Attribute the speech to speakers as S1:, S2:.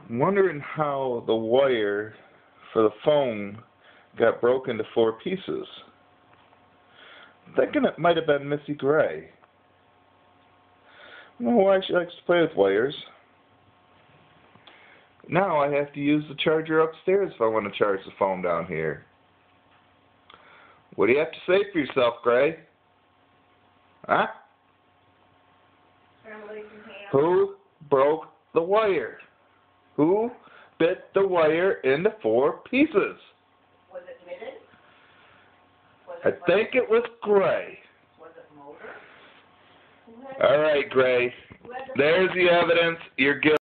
S1: I'm wondering how the wire for the phone got broken into 4 pieces. I'm thinking it might have been Missy Grey. I don't know why she likes to play with wires. Now I have to use the charger upstairs if I want to charge the phone down here. What do you have to say for yourself, Grey? Huh? Who broke the wire? Who bit the wire into 4 pieces?
S2: Was it knitted?
S1: I think it was Grey.
S2: Was it motor?
S1: All right, Grey. There's the evidence. You're guilty.